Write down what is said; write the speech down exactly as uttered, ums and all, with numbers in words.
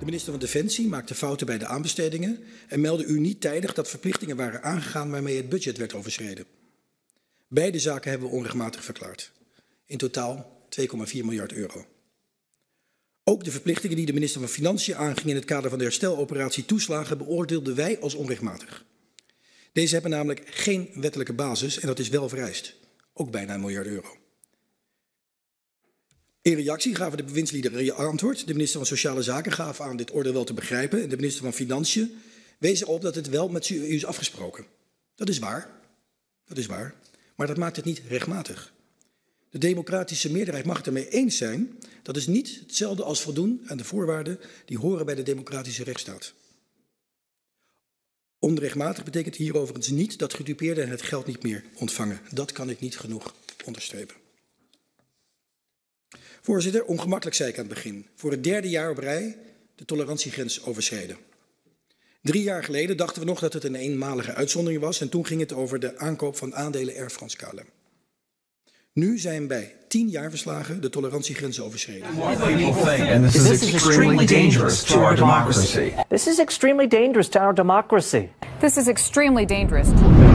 minister van Defensie maakte fouten bij de aanbestedingen en meldde u niet tijdig dat verplichtingen waren aangegaan waarmee het budget werd overschreden. Beide zaken hebben we onrechtmatig verklaard. In totaal twee komma vier miljard euro. Ook de verplichtingen die de minister van Financiën aanging in het kader van de hersteloperatie toeslagen beoordeelden wij als onrechtmatig. Deze hebben namelijk geen wettelijke basis en dat is wel vereist. Ook bijna een miljard euro. In reactie gaven de bewindslieden antwoord. De minister van Sociale Zaken gaf aan dit oordeel wel te begrijpen. En de minister van Financiën wees erop dat het wel met u is afgesproken. Dat is waar. Dat is waar. Maar dat maakt het niet rechtmatig. De democratische meerderheid mag het ermee eens zijn. Dat is niet hetzelfde als voldoen aan de voorwaarden die horen bij de democratische rechtsstaat. Onrechtmatig betekent hier overigens niet dat gedupeerden het geld niet meer ontvangen. Dat kan ik niet genoeg onderstrepen. Voorzitter, ongemakkelijk zei ik aan het begin. Voor het derde jaar op rij de tolerantiegrens overschreden. Drie jaar geleden dachten we nog dat het een eenmalige uitzondering was en toen ging het over de aankoop van aandelen Air France K L M. Nu zijn bij tien jaarverslagen de tolerantiegrenzen overschreden. And this is extremely dangerous to our democracy. This is extremely dangerous to our democracy. This is extremely dangerous.